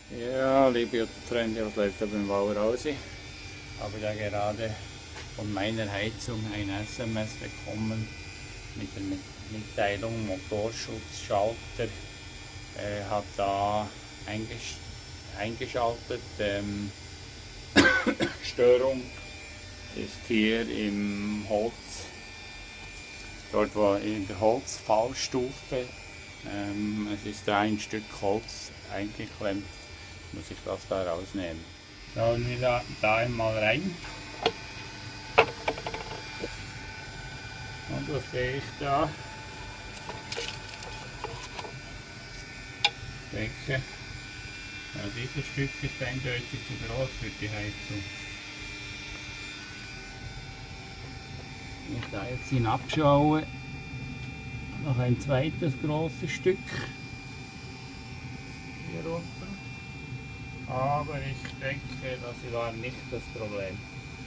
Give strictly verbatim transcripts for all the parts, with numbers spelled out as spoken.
Ja, liebe Freunde, was läuft da beim Bauer aus? Ich habe da gerade von meiner Heizung ein S M S bekommen mit der Mitteilung, Motorschutzschalter äh, hat da eingesch eingeschaltet. Ähm, Störung ist hier im Holz, dort wo in der Holzfallstufe, ähm, es ist da ein Stück Holz eingeklemmt, muss ich das da rausnehmen. Schauen wir da, da einmal rein. Und was sehe ich da? Ich denke, ja, dieses Stück ist eindeutig zu groß für die Heizung. Wenn ich da jetzt hinabschaue, noch ein zweites großes Stück hier runter. Aber ich denke, das war nicht das Problem.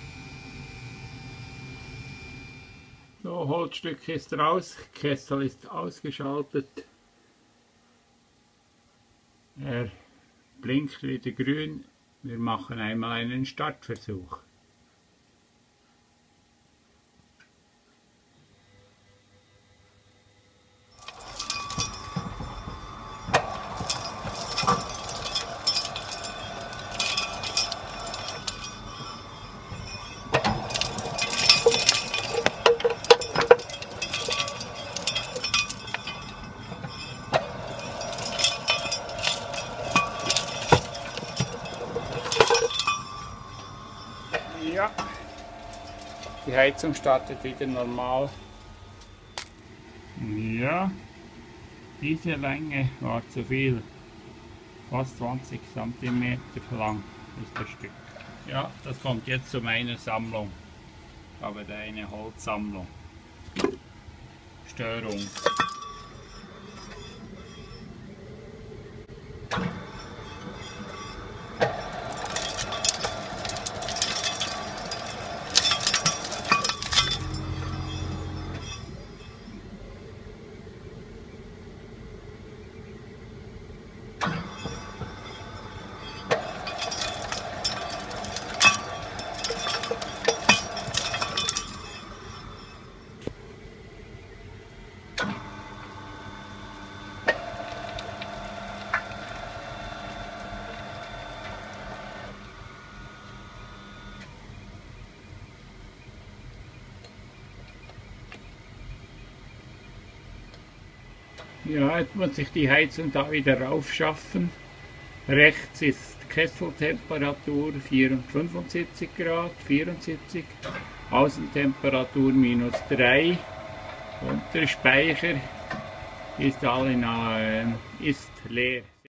So, Holzstück ist raus, Kessel ist ausgeschaltet. Er blinkt wieder grün. Wir machen einmal einen Startversuch. Ja, die Heizung startet wieder normal. Ja, diese Länge war zu viel. Fast zwanzig Zentimeter lang ist das Stück. Ja, das kommt jetzt zu meiner Sammlung. Ich habe da eine Holzsammlung. Störung. Ja, jetzt muss ich die Heizung da wieder raufschaffen. Rechts ist Kesseltemperatur fünfundsiebzig Grad, vierundsiebzig, Außentemperatur minus drei und der Speicher ist, alle nahe, ist leer.